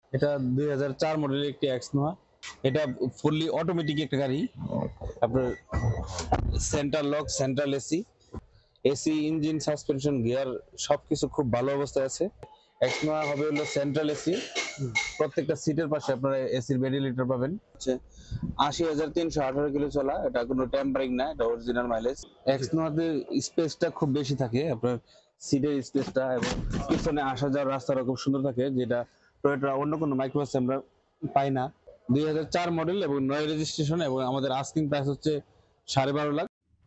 এটা 2004 মডেলের একটি এক্সনোয়া। এটা ফুললি অটোমেটিক একটা গাড়ি। আপনার central lock, central AC, AC engine, suspension, gear সবকিছু খুব ভালো অবস্থায় আছে। এক্সনোয়া হবে হলো সেন্ট্রাল এসি। প্রত্যেকটা সিটের পাশে আপনারা এসির ভেন্টিলেটর পাবেন। হচ্ছে 80,318 কিলো চলা। এটা কোনো টেম্পারিং না, এটা অরিজিনাল মাইলেজ। এক্সনোয়াতে স্পেসটা খুব বেশি থাকে, আপনার সিটের স্পেসটা, এবং পিছনে আসা যাওয়ার রাস্তাটা খুব সুন্দর থাকে, যেটা টয়োটা অন্য কোনো মাইক্রোবাসে আমরা পাই না। 2004 মডেল এবং 9 রেজিস্ট্রেশন, এবং আমাদের আস্কিং প্রাইস হচ্ছে 12.5 লাখ।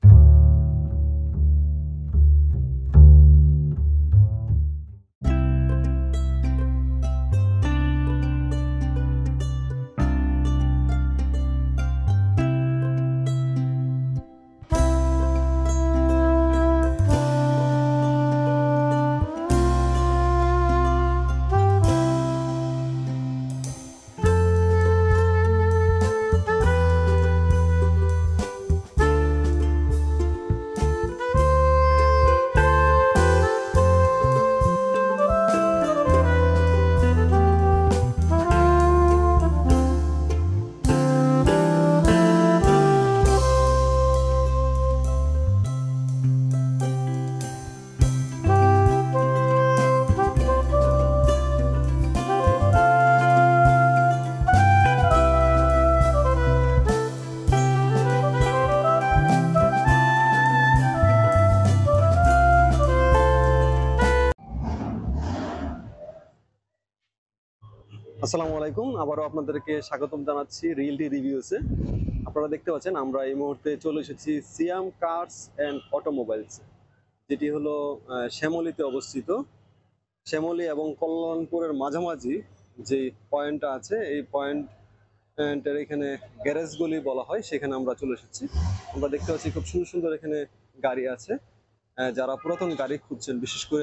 আসসালামু আলাইকুম, আবারও আপনাদেরকে স্বাগতম জানাচ্ছি রিয়েলটি রিভিউসে। আপনারা দেখতে পাচ্ছেন আমরা এই মুহূর্তে চলে এসেছি সিয়াম কার্স অ্যান্ড অটোমোবাইলস, যেটি হলো শ্যামলীতে অবস্থিত। শ্যামলী এবং কল্যাণপুরের মাঝামাঝি যে পয়েন্টটা আছে, এই পয়েন্টের এখানে গ্যারেজগুলি বলা হয়, সেখানে আমরা চলে এসেছি। আমরা দেখতে পাচ্ছি খুব সুন্দর সুন্দর এখানে গাড়ি আছে। যারা পুরাতন গাড়ি খুঁজছেন, বিশেষ করে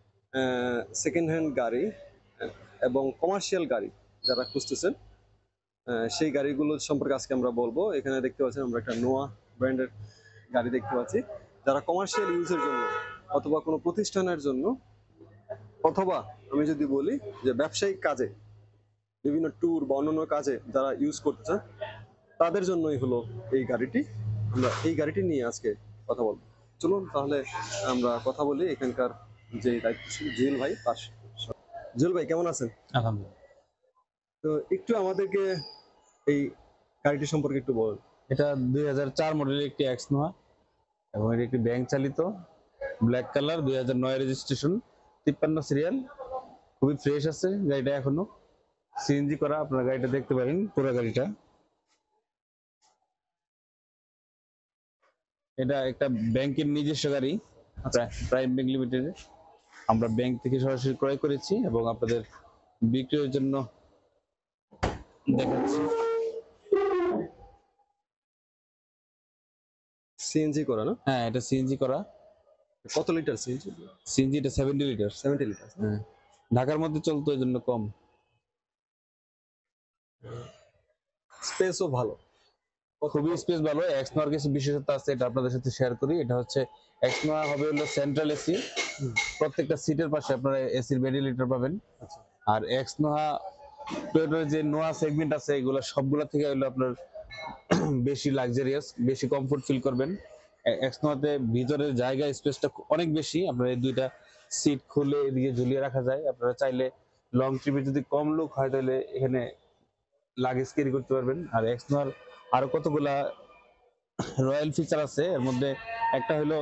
সেকেন্ড হ্যান্ড গাড়ি এবং কমার্শিয়াল গাড়ি যারা খুঁজতেছেন, সেই গাড়িগুলো সম্পর্কে আজকে আমরা বলবো। এখানে দেখতে পাচ্ছেন আমরা একটা নোয়া ব্র্যান্ডের গাড়ি দেখতে পাচ্ছি, যারা কমার্শিয়াল ইউজের জন্য অথবা কোনো প্রতিষ্ঠানের জন্য, অথবা আমি যদি বলি যে ব্যবসায়িক কাজে, বিভিন্ন ট্যুর বা অন্যান্য কাজে যারা ইউজ করতে চান, তাদের জন্যই হলো এই গাড়িটি। আমরা এই গাড়িটি নিয়ে আজকে কথা বলবো। চলুন তাহলে আমরা কথা বলি এখানকার যে দায়িত্বশীল জুয়েল ভাই তার সাথে। জুয়েল ভাই, কেমন আছেন? আলহামদুলিল্লাহ। তো একটু আমাদেরকে এই গাড়িটি সম্পর্কে একটু বলুন। এটা 2004 মডেলের একটি এক্সনোয়া, এবং এটি একটি ব্যাংক চালিত, ব্ল্যাক কালার, 2009 রেজিস্ট্রেশন, 53 সিরিয়াল। খুবই ফ্রেশ আছে গাড়িটা, এখনো সিএনজি করা। আপনারা গাড়িটা দেখতে পারেন, পুরো গাড়িটা। এটা একটা ব্যাংকের নিজস্ব গাড়ি, প্রাইম ব্যাংক লিমিটেড। আমরা ব্যাংক থেকে সরাসরি ক্রয় করেছি এবং আপনাদের বিক্রয়ের জন্য দেখাচ্ছি। সিএনজি করা না? হ্যাঁ, এটা সিএনজি করা। কত লিটার সিএনজি? সিএনজি এটা 70 লিটার। 70 লিটার। হ্যাঁ, ঢাকার মধ্যে চলতো, এই জন্য কম। স্পেসও ভালো, খুবই স্পেস ভালো। এক্সনোয়ার কিছু বিশেষত্ব আছে, এটা আপনাদের সাথে শেয়ার করি। এটা হচ্ছে এক্সনোয়া হবে হলো সেন্ট্রাল এসি। প্রত্যেকটা সিটের পাশে আপনারা এসির ভেন্টিলেটর পাবেন। আচ্ছা। আর এক্সনোয়া টয়োটার যে নোয়া সেগমেন্ট আছে, এগুলো সবগুলা থেকে হলো আপনার বেশি লাক্সারিয়াস, বেশি কমফোর্ট ফিল করবেন। এক্সনোয়াতে ভিতরের জায়গা স্পেসটা অনেক বেশি। আপনার এই দুইটা সিট খুলে এদিকে ঝুলিয়ে রাখা যায়। আপনারা চাইলে লং ট্রিপে যদি কম লোক হয়, তাহলে এখানে লাগেজ ক্যারি করতে পারবেন। আর এক্সনোয়ার আরো কতগুলা রয়্যাল ফিচার আছে, এর মধ্যে একটা হলো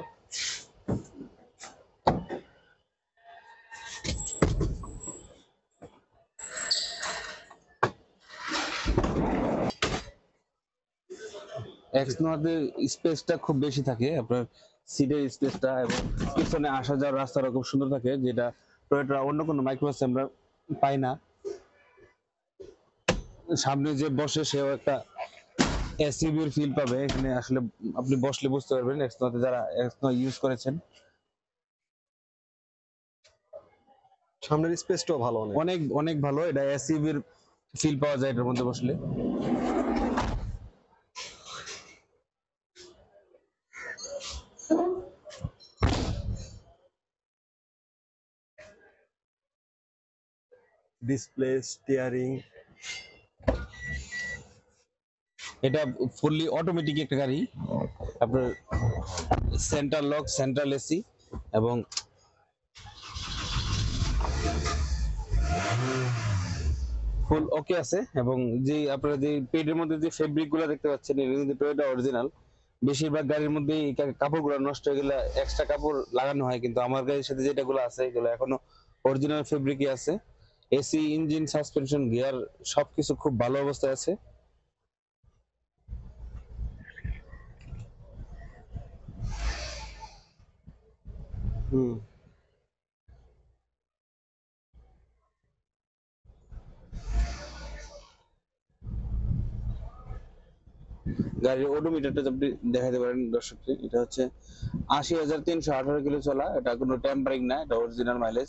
এক্সনোয়াতে স্পেসটা খুব বেশি থাকে, আপনার সিটের স্পেসটা, এবং পিছনে আসা যাওয়ার রাস্তাটা খুব সুন্দর থাকে, যেটা টয়োটা অন্য কোনো মাইক্রোবাসে আমরা পাই না। সামনে যে বসে সেও একটা এসইউভির ফিল পাবে এখানে। আসলে আপনি বসলে বুঝতে পারবেন, এক্সনোয়াতে যারা এক্সনোয়া ইউজ করেছেন। সামনের স্পেসটাও ভালো, অনেক অনেক অনেক ভালো। এটা এসইউভির ফিল পাওয়া যায় এটার মধ্যে বসলে। Display, steering. এটা ফুললি অটোমেটিক একটা গাড়ি। আপনার সেন্ট্রাল লক, সেন্ট্রাল এসি এবং ফুল ওকে আছে। এবং যে আপনারা যে পেডের মধ্যে যে ফেব্রিক গুলো দেখতে পাচ্ছেন এটা কিন্তু টয়োটা অরিজিনাল। বেশিরভাগ গাড়ির মধ্যে এই কাপড়গুলো নষ্ট হয়ে গেলে এক্সট্রা কাপড় লাগানো হয়, কিন্তু আমার গাড়ির সাথে যেটাগুলো আছে এগুলো এখনো অরিজিনাল ফেব্রিকই আছে। এসি, ইঞ্জিন, সাসপেনশন, গিয়ার সবকিছু খুব ভালো অবস্থায় আছে। হুম। গাড়ির ওডোমিটারটা আপনি দেখাতে পারেন দর্শককে। এটা হচ্ছে ৮০,৩১৮ কিলো চলা। এটা কোনো টেম্পারিং না, এটা অরিজিনাল মাইলেজ।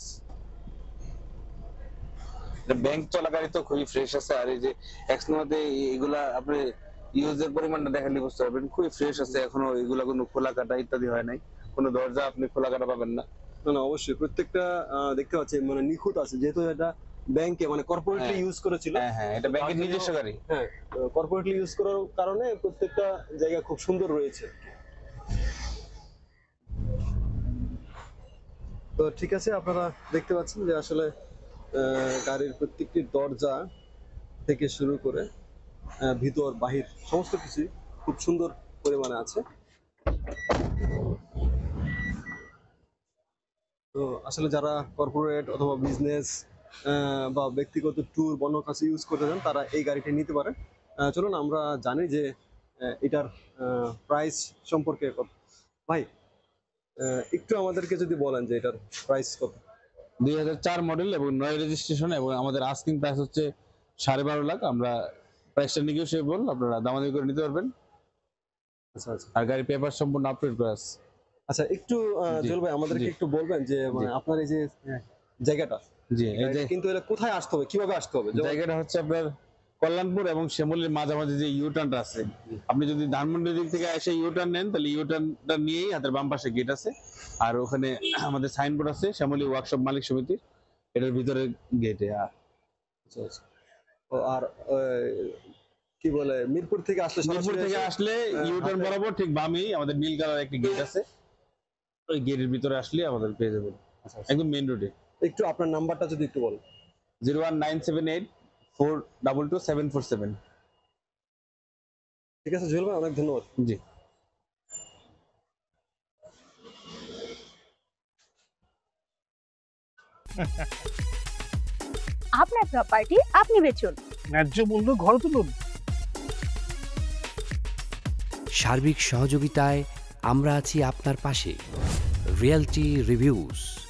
এটা ব্যাংক চলা গাড়ি তো খুবই ফ্রেশ আছে। আর এই যে এক্সনোতে এগুলা আপনি ইউজের পরিমাণটা দেখালে বুঝতে পারবেন খুবই ফ্রেশ আছে। এখনো এগুলা কোনো খোলা কাটা ইত্যাদি হয় নাই, কোনো দরজা আপনি খোলা কাটা পাবেন না। না না, অবশ্যই প্রত্যেকটা দেখতে পাচ্ছি মানে নিখুঁত আছে, যেহেতু এটা ব্যাংকে মানে কর্পোরেটলি হ্যাঁ। ইউজ করেছিল। হ্যাঁ হ্যাঁ, এটা ব্যাংকের নিজস্ব গাড়ি। হ্যাঁ, কর্পোরেটলি ইউজ করার কারণে প্রত্যেকটা জায়গা খুব সুন্দর রয়েছে। তো ঠিক আছে, আপনারা দেখতে পাচ্ছেন যে আসলে গাড়ির প্রত্যেকটি দরজা থেকে শুরু করে ভিতর বাহির সমস্ত কিছু খুব সুন্দর পরিমাণে আছে। তো আসলে যারা কর্পোরেট অথবা বিজনেস বা ব্যক্তিগত ট্যুর বন্য কাছে ইউজ করতে চান তারা এই গাড়িটা নিতে পারেন। চলুন আমরা জানি যে এটার প্রাইস সম্পর্কে কত। ভাই, একটু আমাদেরকে যদি বলেন যে এটার প্রাইস কত। 2004 মডেল এবং 9 রেজিস্ট্রেশন, এবং আমাদের আস্কিং প্রাইস হচ্ছে 12.5 লাখ। আমরা প্রাইসটা নেগোশিয়েবল, আপনারা দামাদামি করে নিতে পারবেন। আচ্ছা আচ্ছা আর গাড়ির পেপার সম্পূর্ণ আপডেট করা আছে। আচ্ছা, একটু জি, জুয়েল ভাই আমাদেরকে জি, একটু বলবেন যে মানে জি। আপনার এই যে জায়গাটা, জি, এই যে গাড়িটা কিন্তু এটা কোথায় আসতে হবে, কিভাবে আসতে হবে? জায়গাটা হচ্ছে আপনার কল্যাণপুর এবং শ্যামলীর মাঝামাঝি যে ইউটার্নটা আছে, আপনি যদি ধানমন্ডির দিক থেকে এসে ইউটার্ন নেন তাহলে ইউটার্নটা নিয়েই হাতের বাম পাশে গেট আছে। আর ওখানে আমাদের সাইনবোর্ড আছে শ্যামলী ওয়ার্কশপ মালিক সমিতির, এটার ভিতরে গেটে। আচ্ছা আচ্ছা। ও আর কি বলে মিরপুর থেকে আসলে মিরপুর সরাসরি থেকে এসে, আসলে ইউটার্ন বরাবর ঠিক বামেই আমাদের নীল কালার একটি গেট আছে। ওই গেটের ভিতরে আসলে আমাদের পেয়ে যাবেন আচ্ছা, আচ্ছা। একদম মেইন রোডে। একটু আপনার নাম্বারটা যদি একটু বলেন। 01978422747। ঠিক আছে জুয়েল ভাই, অনেক ধন্যবাদ। জি। আপনার প্রপার্টি আপনি বেচুন, ন্যায্য মূল্য ঘর তুলুন। সার্বিক সহযোগিতায় আমরা আছি আপনার পাশে। Realty reviews.